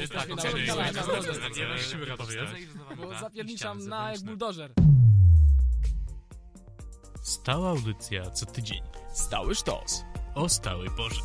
Bo zapierniczam na jak buldożer. Stała audycja co tydzień. Stały sztos. O stałej porze.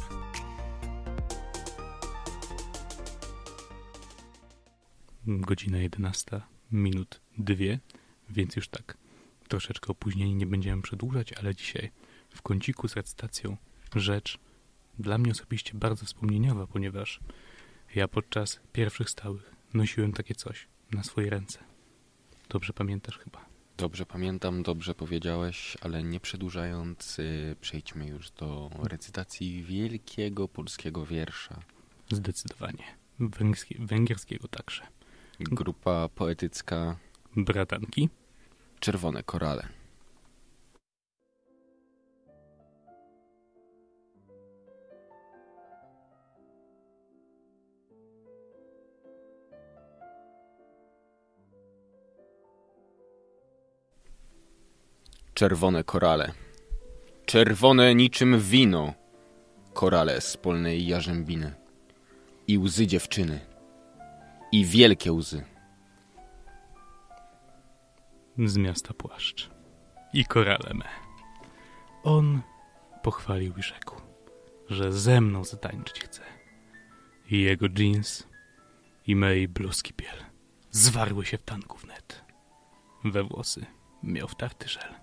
Godzina 11, minut 2, więc już tak. Troszeczkę opóźnieni, nie będziemy przedłużać, ale dzisiaj w kąciku z recytacją rzecz dla mnie osobiście bardzo wspomnieniowa, ponieważ ja podczas pierwszych stałych nosiłem takie coś na swoje ręce. Dobrze pamiętasz chyba? Dobrze pamiętam, dobrze powiedziałeś, ale nie przedłużając, przejdźmy już do recytacji wielkiego polskiego wiersza. Zdecydowanie. Węgierskiego także. Grupa poetycka Bratanki. Czerwone korale. Czerwone korale. Czerwone niczym wino. Korale z polnej jarzębiny. I łzy dziewczyny. I wielkie łzy. Z miasta płaszcz. I korale me. On pochwalił i rzekł, że ze mną zatańczyć chce. I jego dżins i mej bluzki biel zwarły się w tanku wnet. We włosy miał wtarty żel.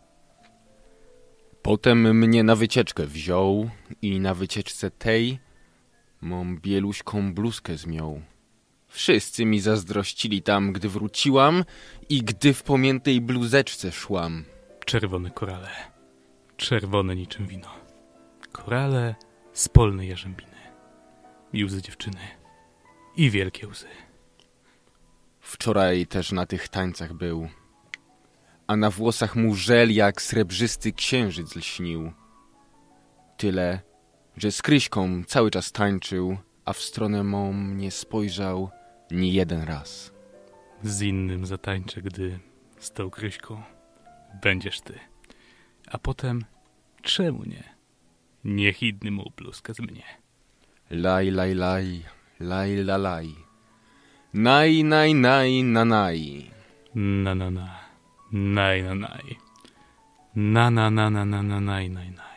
Potem mnie na wycieczkę wziął i na wycieczce tej mą bieluśką bluzkę zmiął. Wszyscy mi zazdrościli tam, gdy wróciłam i gdy w pomiętej bluzeczce szłam. Czerwone korale, czerwone niczym wino. Korale z polnej jarzębiny. I łzy dziewczyny. I wielkie łzy. Wczoraj też na tych tańcach był, a na włosach mu żel jak srebrzysty księżyc lśnił. Tyle, że z Kryśką cały czas tańczył, a w stronę mą nie spojrzał ni jeden raz. Z innym zatańczę, gdy z tą Kryśką będziesz ty. A potem, czemu nie? Niech inny mu bluzkę z mnie. Laj, laj, laj, laj, la, laj. Naj, naj, naj, na, naj. Na, na, na. Naj, na, naj. Na, na, na, na, na, na, naj, naj, naj.